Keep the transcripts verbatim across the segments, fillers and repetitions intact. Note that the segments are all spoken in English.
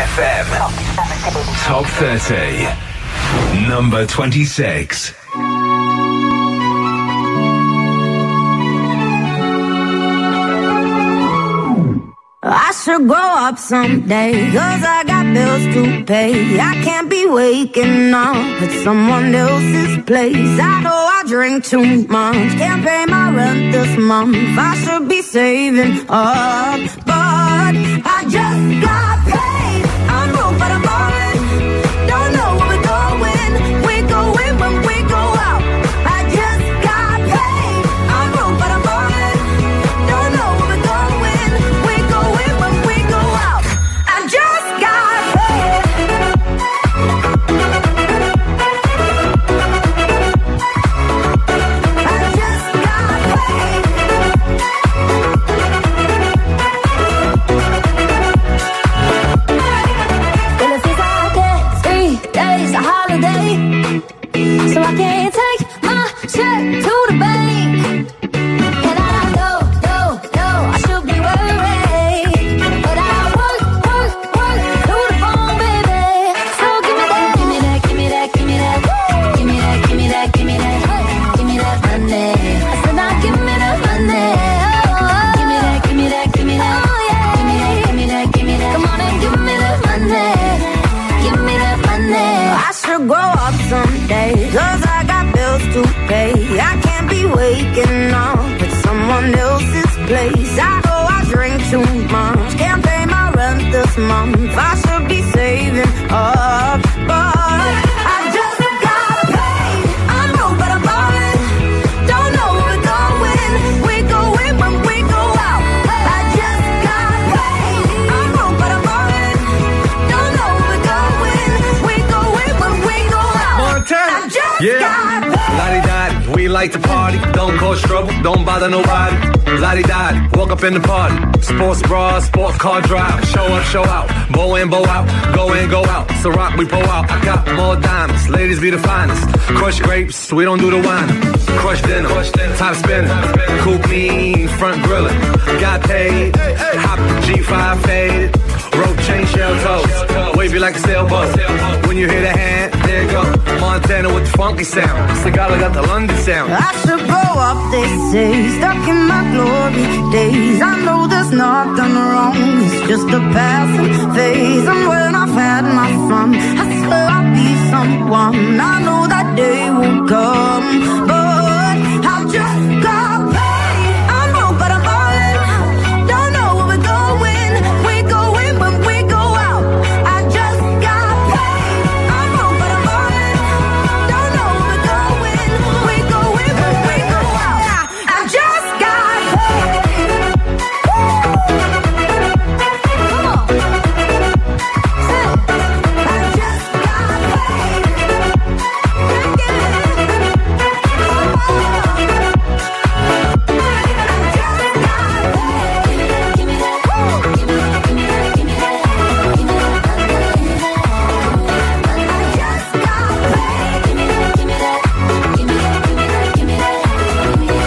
F M. Top thirty. Number twenty-six. I should grow up someday, cause I got bills to pay. I can't be waking up at someone else's place. I know I drink too much, can't pay my rent this month. I should be saving up, but I just got paid. I'm broke but I'm ballin', don't know where we're going. We go in when we go out. I just got paid. I'm broke but I'm ballin', don't know where we're going. We go in when we go out. I just got paid. I just got paid. Well, it feels like three days a holiday, so I can't take my check to the bank. And I know, know, know I should be worried, but I work, work, work through the phone, baby. So give me that, give me that, give me that, give me that, give me that, give me that, give me that, give me that money. I said now give me that money. Give me that, give me that, give me that, give me that, give me that, give me that. Come on and give me that money. Give me that money. I should grow up someday, cause I got bills to pay. I can't be waking up at someone else's place. I know I drink too much, can't pay my rent this month. I should be saving up, but I just got paid. I'm broke but I'm ballin', don't know where we're going. We go in when we go out. I just got paid. I'm broke but I'm ballin', don't know where we're going. We go in when we go out. Montana. I just Yeah. got paid. Lottie-dottie, we like to party. Don't cause trouble, don't bother nobody. Lottie-dottie, walk up in the party. Sports bra, sports car drive. Show up, show out. Bow in, bow out. Go in, go out. So rock, we pull out. I got more diamonds. Ladies be the finest. Crush grapes, we don't do the wine. Crush dinner, top spinner. Coupe mean, front griller. Got paid. Hop G five faded. Rope chain, shell toes. Wavy like a sailboat. When you hear the hand, there you go. Montana with the funky sound. Cigala got the London sound. I should grow up, they say, stuck in my glory days. I know there's nothing wrong, it's just a passing phase. And when I've had my fun, I swear I'll be someone. I know that day will come, but I just got paid. I'm broke but I'm ballin', don't know where we're going. We go in when we go out. I just got paid. I'm broke but I'm ballin', don't know where we're going. We go in when we go out. I just got paid. Come on. Say, I just got paid. Give me that, give me that, give me that, give me that, give me that, I just got paid. Give me that, give me that, give me that, give me that, give me that, give me that,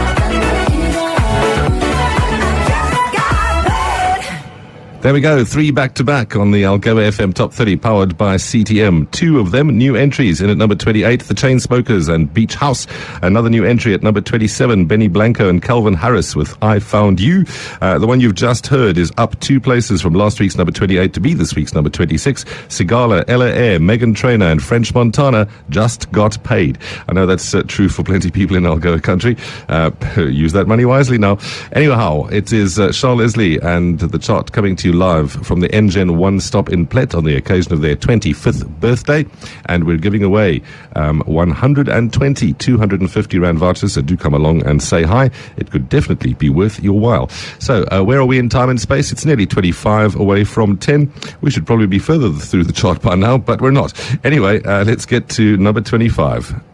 I just got paid. There we go, three back-to-back on the Algoa F M Top thirty, powered by C T M. Two of them new entries. In at number twenty-eight, The Chainsmokers and Beach House. Another new entry at number twenty-seven, Benny Blanco and Calvin Harris with I Found You. Uh, the one you've just heard is up two places from last week's number twenty-eight to be this week's number twenty-six. Sigala, Ella Air, Megan Trainor and French Montana just got paid. I know that's uh, true for plenty of people in Algoa country. Uh, use that money wisely now. Anyhow, it is uh, Charles Leslie and the chart coming to you live from the N G E N One Stop in Plet on the occasion of their twenty-fifth birthday, and we're giving away um, one hundred twenty two hundred fifty Rand vouchers, so do come along and say hi. It could definitely be worth your while. So uh, where are we in time and space? It's nearly twenty-five away from ten. We should probably be further through the chart by now, but we're not. Anyway, uh, let's get to number twenty-five.